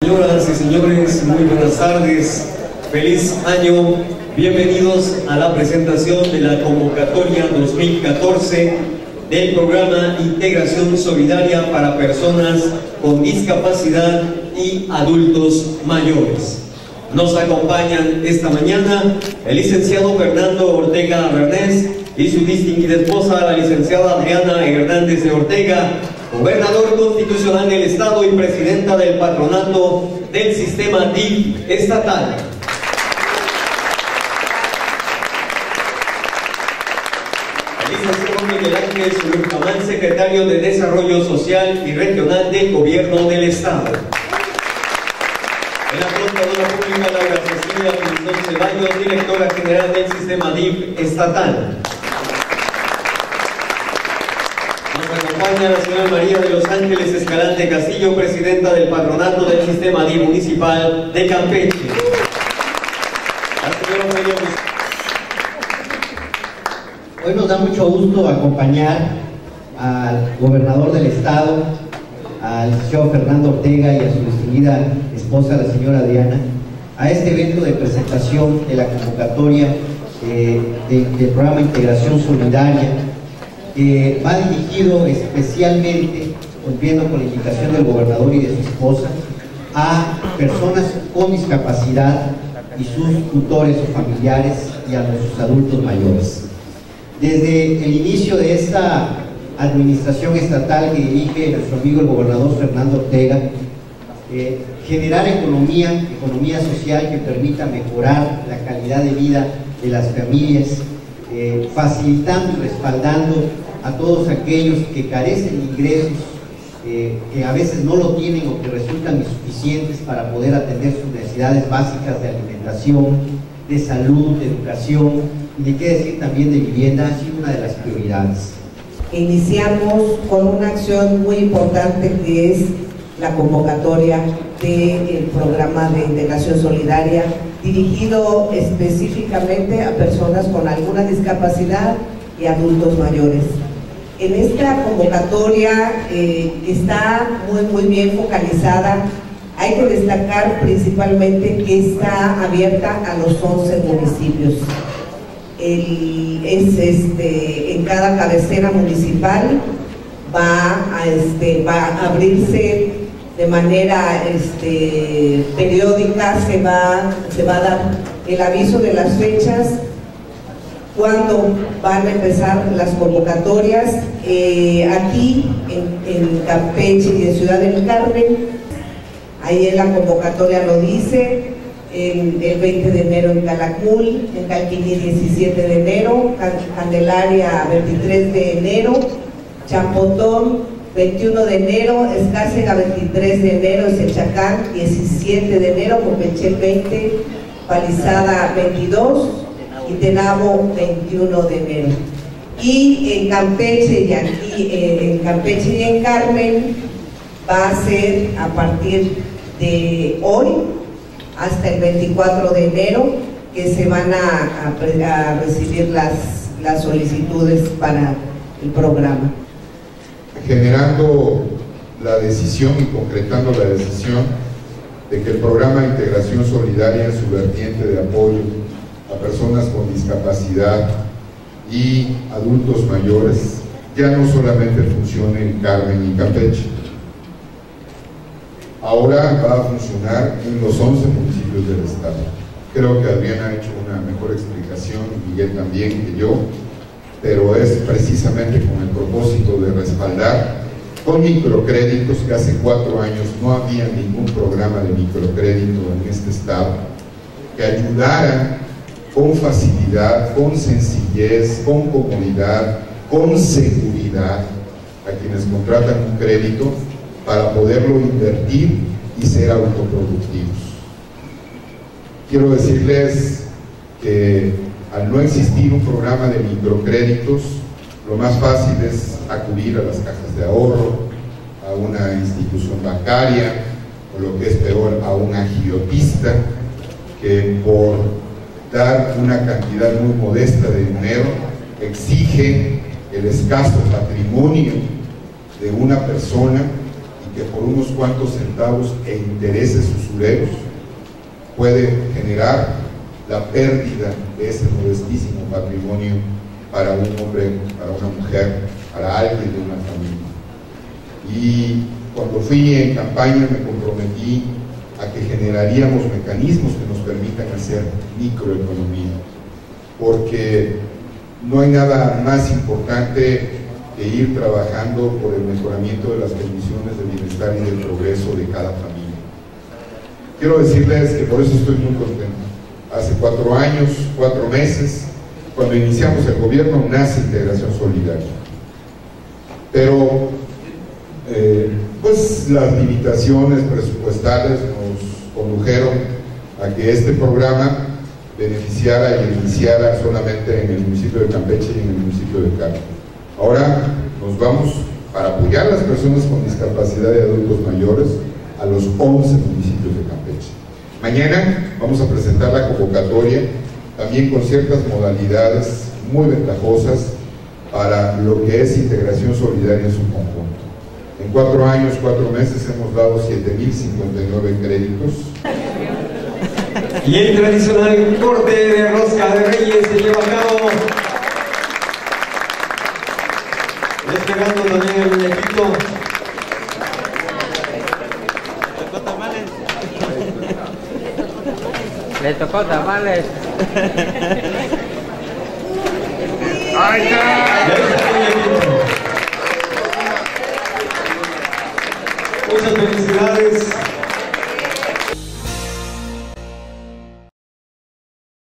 Señoras y señores, muy buenas tardes, feliz año, bienvenidos a la presentación de la convocatoria 2014 del programa Integración Solidaria para Personas con Discapacidad y Adultos Mayores. Nos acompañan esta mañana el licenciado Fernando Ortega Bernés y su distinguida esposa, la licenciada Adriana Hernández de Ortega, gobernador constitucional del Estado y presidenta del patronato del sistema DIF estatal. El licenciado Miguel Ángel Zulurcamán, secretario de Desarrollo Social y Regional del Gobierno del Estado. En la contadora pública Laura Cecilia Pinzón Ceballos, directora general del sistema DIF estatal. Acompaña la señora María de los Ángeles Escalante Castillo, presidenta del patronato del sistema DIF municipal de Campeche. Hoy nos da mucho gusto acompañar al gobernador del estado, al licenciado Fernando Ortega y a su distinguida esposa, la señora Adriana, a este evento de presentación de la convocatoria del programa Integración Solidaria, que va dirigido especialmente, cumpliendo con la invitación del gobernador y de su esposa, a personas con discapacidad y sus tutores o familiares y a nuestros adultos mayores. Desde el inicio de esta administración estatal que dirige nuestro amigo el gobernador Fernando Ortega, generar economía social que permita mejorar la calidad de vida de las familias, facilitando y respaldando a todos aquellos que carecen de ingresos, que a veces no lo tienen o que resultan insuficientes para poder atender sus necesidades básicas de alimentación, de salud, de educación y de qué decir también de vivienda, ha sido una de las prioridades. Iniciamos con una acción muy importante que es la convocatoria del programa de integración solidaria dirigido específicamente a personas con alguna discapacidad y adultos mayores. En esta convocatoria está muy bien focalizada. Hay que destacar principalmente que está abierta a los 11 municipios. En cada cabecera municipal va a abrirse de manera periódica, se va a dar el aviso de las fechas, cuando van a empezar las convocatorias. Aquí en Campeche y en Ciudad del Carmen, ahí en la convocatoria lo dice, el 20 de enero en Calakmul, en Calquiní 17 de enero, Candelaria 23 de enero, Champotón 21 de enero, Escárcega 23 de enero, Sechacán 17 de enero, Campeche 20, Palizada 22 y Tenabo 21 de enero. Y en Campeche y aquí en Campeche y en Carmen va a ser a partir de hoy hasta el 24 de enero que se van a recibir las solicitudes para el programa. Generando la decisión y concretando la decisión de que el programa de integración solidaria en su vertiente de apoyo a personas con discapacidad y adultos mayores ya no solamente funcione en Carmen y Campeche, ahora va a funcionar en los 11 municipios del estado. Creo que Adriana ha hecho una mejor explicación, y Miguel también, que yo, pero es precisamente con el propósito de respaldar con microcréditos, que hace 4 años no había ningún programa de microcrédito en este estado, que ayudara con facilidad, con sencillez, con comodidad, con seguridad a quienes contratan un crédito para poderlo invertir y ser autoproductivos. Quiero decirles que al no existir un programa de microcréditos, lo más fácil es acudir a las cajas de ahorro, a una institución bancaria, o lo que es peor, a un agiotista, que por dar una cantidad muy modesta de dinero exige el escaso patrimonio de una persona y que por unos cuantos centavos e intereses usureros puede generar la pérdida de ese modestísimo patrimonio para un hombre, para una mujer, para alguien de una familia. Y cuando fui en campaña me comprometí a que generaríamos mecanismos que nos permitan hacer microeconomía, porque no hay nada más importante que ir trabajando por el mejoramiento de las condiciones de bienestar y del progreso de cada familia. Quiero decirles que por eso estoy muy contento. Hace 4 años, 4 meses, cuando iniciamos el gobierno, nace Integración Solidaria. Pero pues las limitaciones presupuestales nos condujeron a que este programa beneficiara y iniciara solamente en el municipio de Campeche y en el municipio de Carmen. Ahora nos vamos, para apoyar a las personas con discapacidad y adultos mayores, a los 11 municipios de Campeche. Mañana vamos a presentar la convocatoria, también con ciertas modalidades muy ventajosas para lo que es Integración Solidaria en su conjunto. En 4 años, 4 meses hemos dado 7,059 créditos. Y el tradicional corte de rosca de Reyes se lleva a cabo. Despegando también el muñequito. Le tocó tamales.